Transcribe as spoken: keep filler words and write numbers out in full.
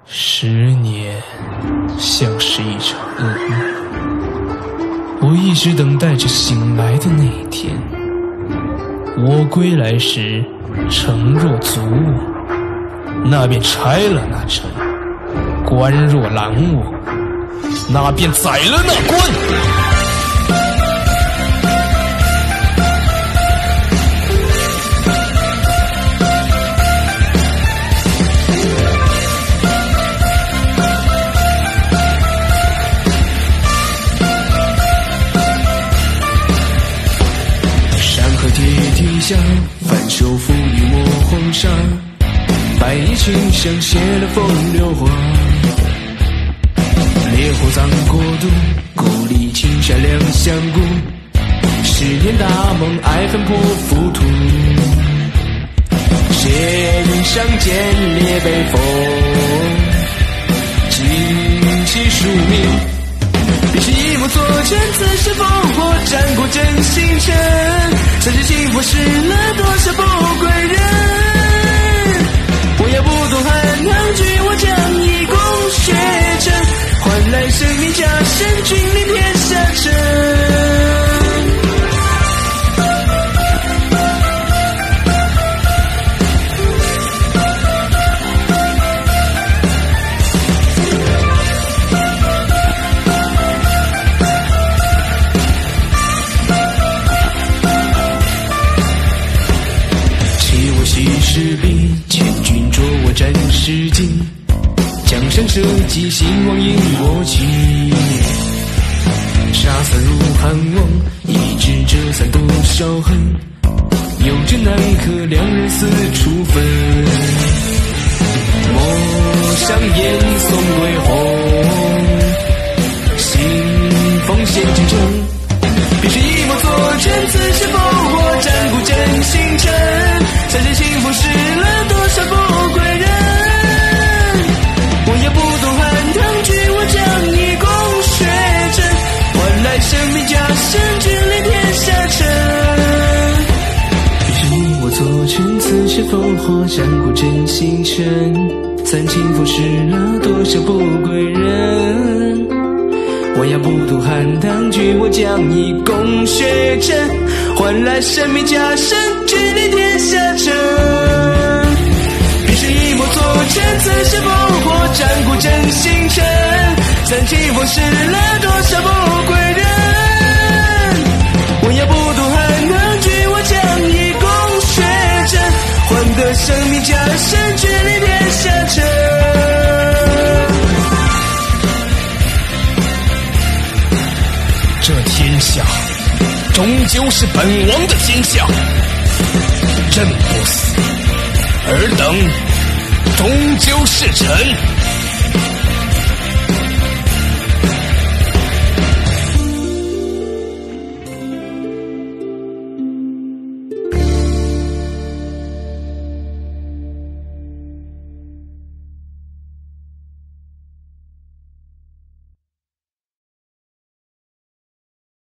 十年像是一场噩梦，我一直等待着醒来的那一天。我归来时，城若足我，那便拆了那城；关若拦我，那便宰了那关。 反手赋予我皇上，百里青香写了风流话。烈火葬国都，故里青山两相顾。十年大梦，爱恨破浮屠。谁人上剑烈北风，旌旗书名。必是一幕作成，此时烽火战过真星辰。三世幸福失了多少不归人？我要不懂汉唐举，我将以功血战，换来生命加身，君临天下城。士兵，千军着我战士劲，江山社稷，兴亡迎我去。杀散如汉王，一指折散多少恨。有真奈何，两人死处分。陌上烟送归鸿，新奉献真诚。必是一幕作成，此时烽火战鼓震星辰。三世幸福失了多少不归人？我也不懂汉唐举，我将以功血战，换来生命加身，君临天下城。必是你我作成，此时烽火战鼓震星辰。三幸福失了多少不归人？我要不读汉唐举，我将以功血战，换来生命加身，君临天下城。必是一幕作成，此时烽火战鼓震星辰。三七风失了多少不归人？我要不读汉唐举，我将以功血战，换得生命加身，君临天下城。 这天下终究是本王的天下，朕不死，尔等终究是臣。